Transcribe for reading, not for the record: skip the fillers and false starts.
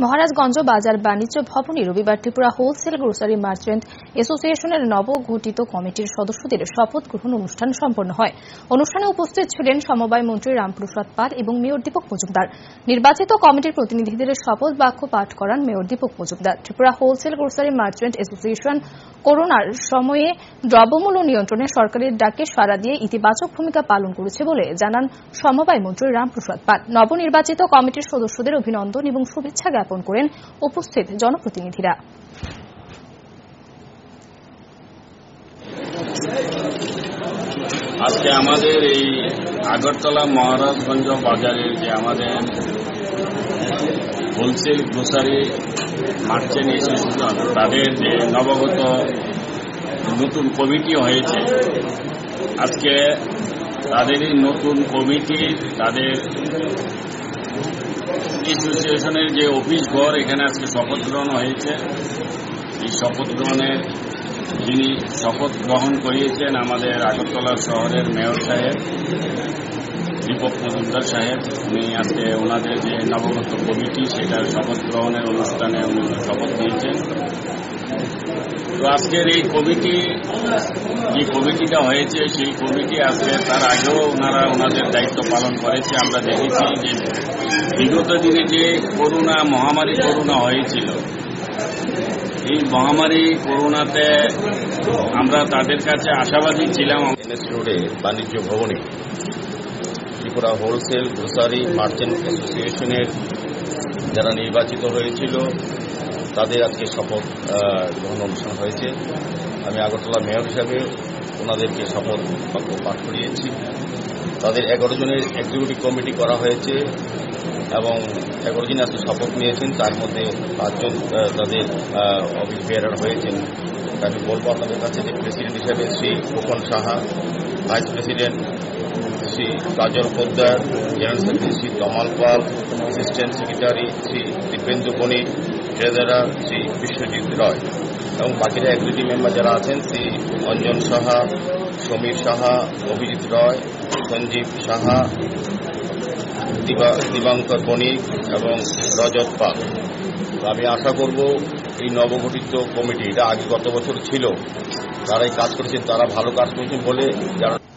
মহারাজগঞ্জ বাজার বাণিজ্য ভবনে রবিবার ত্রিপুরা হোলসেল গ্রোসারি মার্চেন্ট অ্যাসোসিয়েশনের নবগঠিত কমিটির সদস্যদের শপথ গ্রহণ অনুষ্ঠান সম্পন্ন হয়। অনুষ্ঠানে উপস্থিত ছিলেন সমবায় মন্ত্রী রামপ্রসাদ পাল এবং মেয়র দীপক মজুমদার। নির্বাচিত কমিটির প্রতিনিধিদের শপথ বাক্য পাঠ করান mayor Dipak Majumdar. Tripura wholesale grocery merchant association করোনার সময়ে দ্রব্যমূল্য নিয়ন্ত্রণে সরকারের ডাকে সাড়া দিয়ে ইতিবাচক ভূমিকা পালন করেছে বলে জানান সমবায় মন্ত্রী রামপ্রসাদ পাল। নবনির্বাচিত কমিটির সদস্যদের অভিনন্দন এবং শুভেচ্ছা জ্ঞাপন করেন উপস্থিত জনপ্রতিনিধিরা। আজকে আমাদের এই আগরতলা মহারাজগঞ্জ বাজারে যে আমাদের হোলসেল গ্রোসারি মার্চেন্ট অ্যাসোসিয়েশন তাদের যে নবাগত নতুন কমিটি হয়েছে, আজকে তাদের এই নতুন কমিটি তাদের অ্যাসোসিয়েশনের যে অফিস ঘর এখানে আজকে শপথ গ্রহণ হয়েছে। এই শপথ গ্রহণের যিনি শপথ গ্রহণ করিয়েছেন আমাদের আগরতলা শহরের মেয়র সাহেব দীপক মজুমদার সাহেব। উনি আজকে ওনাদের যে নবগত কমিটি সেটার শপথ গ্রহণের অনুষ্ঠানে উনি শপথ নিয়েছেন। তো আজকের এই কমিটি যে কমিটিটা হয়েছে সেই কমিটি আজকে তার আগেও ওনারা ওনাদের দায়িত্ব পালন করেছে। আমরা দেখেছি যে বিগত দিনে যে মহামারী করোনা হয়েছিল, এই মহামারী করোনাতে আমরা তাদের কাছে আশাবাদী ছিলাম। এনএস রোডে বাণিজ্য ভবনে ত্রিপুরা হোলসেল গ্রোসারি মার্চেন্ট অ্যাসোসিয়েশনের যারা নির্বাচিত হয়েছিল তাদের আজকে শপথ গ্রহণ অনুষ্ঠান হয়েছে। আমি আগরতলা মেয়র হিসাবে ওনাদেরকে শপথ বাক্য পাঠ করিয়েছি। তাদের 11 জনের এক্সিকিউটিভ কমিটি করা হয়েছে এবং 11 জন আজকে শপথ নিয়েছেন। তার মধ্যে 5 জন তাদের অফিস বেয়ারার হয়েছেন। আমি বলবো আপনাদের কাছে যে প্রেসিডেন্ট হিসেবে Shri Khokan Saha, vice president Shri Kajal Poddar, general secretary Shri Tamal Pal, assistant secretary Shri Dipendu Banik, treasurer Shri Biswajit Roy এবং বাকিরা এক্সিকিউটিভ মেম্বার যারা আছেন শ্রী অঞ্জন সাহা, সমীর সাহা, অভিজিৎ রয়, সঞ্জীব সাহা, দিবাঙ্কর বণিক এবং রজত পাল। আমি আশা করব এই নবগঠিত কমিটি, এটা আগে গত বছর ছিল, যারা এই কাজ করেছেন তারা ভালো কাজ করেছেন বলে যারা